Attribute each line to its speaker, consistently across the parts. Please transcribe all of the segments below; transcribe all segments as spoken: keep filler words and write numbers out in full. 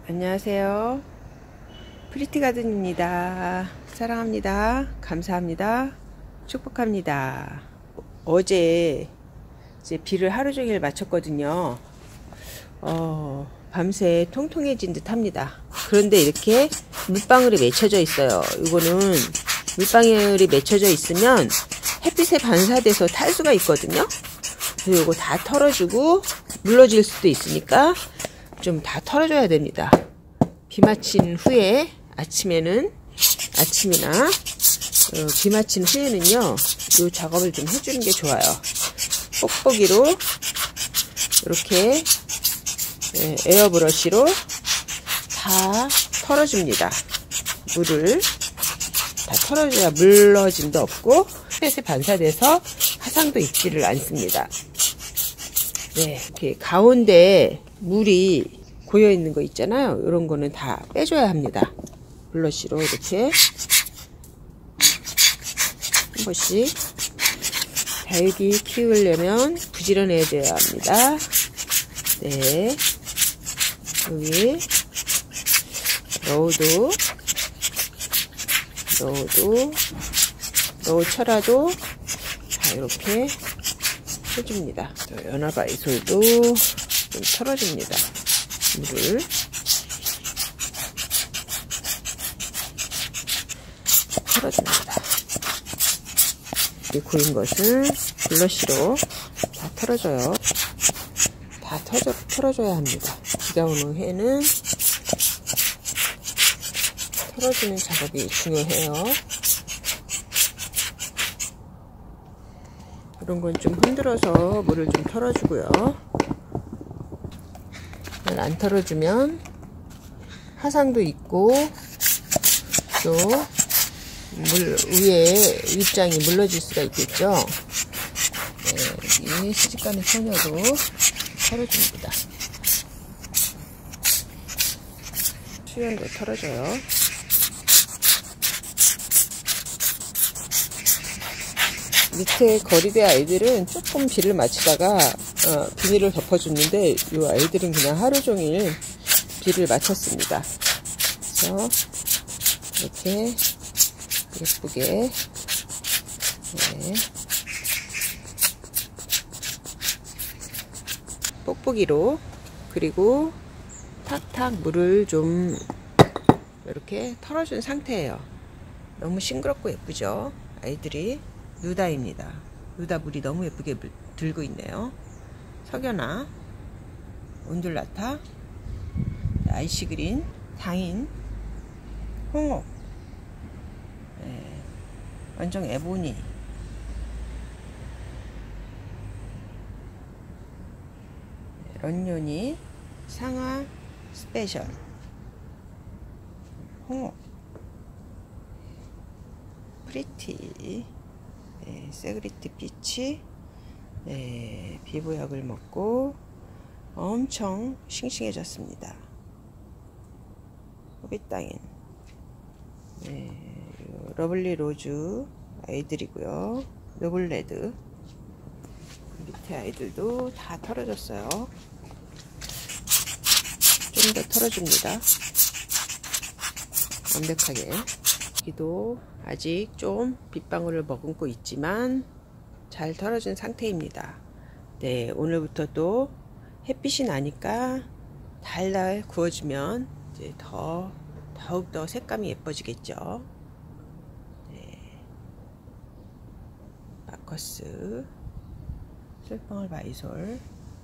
Speaker 1: 안녕하세요. 프리티가든입니다. 사랑합니다. 감사합니다. 축복합니다. 어제 이제 비를 하루 종일 맞췄거든요. 어, 밤새 통통해진 듯 합니다. 그런데 이렇게 물방울이 맺혀져 있어요. 이거는 물방울이 맺혀져 있으면 햇빛에 반사돼서 탈 수가 있거든요. 그래서 이거 다 털어주고 물러질 수도 있으니까 좀 다 털어줘야 됩니다. 비 맞힌 후에 아침에는 아침이나 어, 비 맞힌 후에는요 이 작업을 좀 해주는 게 좋아요. 뽁뽁이로 이렇게 예, 에어브러쉬로 다 털어줍니다. 물을 다 털어줘야 물러짐도 없고 햇빛에 반사돼서 화상도 입지를 않습니다. 네, 이렇게 가운데 물이 고여 있는 거 있잖아요. 이런 거는 다 빼줘야 합니다. 블러쉬로 이렇게 한 번씩. 다육이 키우려면 부지런해져야 합니다. 네, 여기 로우도 로우도 로우 철화도 다 이렇게 해줍니다. 연화바이솔도 좀 털어줍니다. 물을 털어줍니다. 이 고인 것을 블러쉬로 다 털어줘요. 다 털어, 털어줘야 합니다. 비가 오는 해는 털어주는 작업이 중요해요. 이런 건 좀 흔들어서 물을 좀 털어주고요. 안 털어주면 화상도 있고 또 물 위에 윗장이 물러질 수가 있겠죠. 네, 여기 시집가는 소녀도 털어줍니다. 수연도 털어줘요. 밑에 거리대 아이들은 조금 비를 맞추다가 어, 비닐을 덮어줬는데 이 아이들은 그냥 하루 종일 비를 맞췄습니다. 그래서 이렇게 예쁘게 네. 뽁뽁이로 그리고 탁탁 물을 좀 이렇게 털어준 상태예요. 너무 싱그럽고 예쁘죠? 아이들이 누다입니다. 누다 물이 너무 예쁘게 들고 있네요. 석연아, 온둘라타, 아이시그린, 당인, 홍옥, 네, 완전 에보니, 런요니, 상하 스페셜, 홍옥, 프리티, 네, 세그리티 피치, 네, 비보약을 먹고 엄청 싱싱해졌습니다. 호빗땅인, 네, 러블리 로즈 아이들이고요. 노블레드 밑에 아이들도 다 털어졌어요. 좀 더 털어줍니다. 완벽하게. 여기도 아직 좀 빗방울을 머금고 있지만 잘 털어준 상태입니다. 네, 오늘부터 또 햇빛이 나니까 달달 구워주면 이제 더 더욱더 색감이 예뻐지겠죠. 네, 마커스, 쇠방울 바이솔,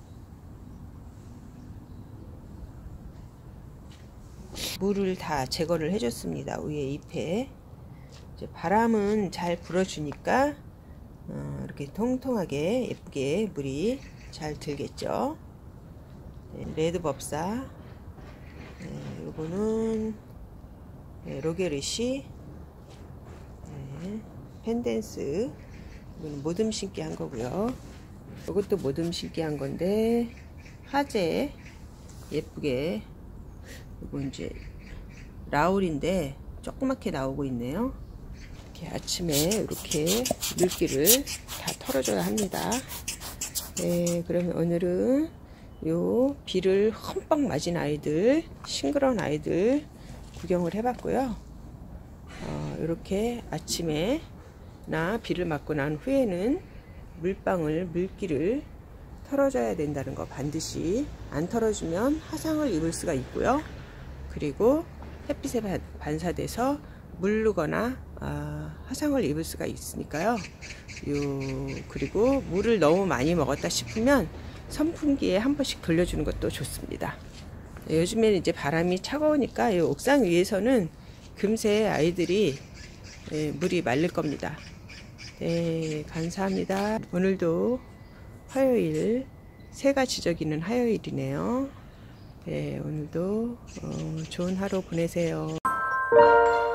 Speaker 1: 물을 다 제거를 해줬습니다. 위에 잎에 이제 바람은 잘 불어주니까 어, 이렇게 통통하게 예쁘게 물이 잘 들겠죠. 네, 레드법사, 네, 요거는 네, 로게르시, 네, 펜댄스, 이거는 모듬 심기 한 거고요. 이것도 모듬 심기 한 건데 화재 예쁘게, 이거 이제 라울인데 조그맣게 나오고 있네요. 이렇게 아침에 이렇게 물기를 다 털어줘야 합니다. 네, 그러면 오늘은 요 비를 흠뻑 맞은 아이들, 싱그러운 아이들 구경을 해봤고요. 어, 이렇게 아침에 나 비를 맞고 난 후에는 물방울, 물기를 털어줘야 된다는 거 반드시. 안 털어주면 화상을 입을 수가 있고요. 그리고 햇빛에 반사돼서 물르거나 아, 화상을 입을 수가 있으니까요. 요 그리고 물을 너무 많이 먹었다 싶으면 선풍기에 한 번씩 돌려주는 것도 좋습니다. 요즘에는 이제 바람이 차가우니까 이 옥상 위에서는 금세 아이들이 예, 물이 말릴 겁니다. 네, 감사합니다. 오늘도 화요일, 새가 지저귀는 화요일이네요. 네, 오늘도 어, 좋은 하루 보내세요.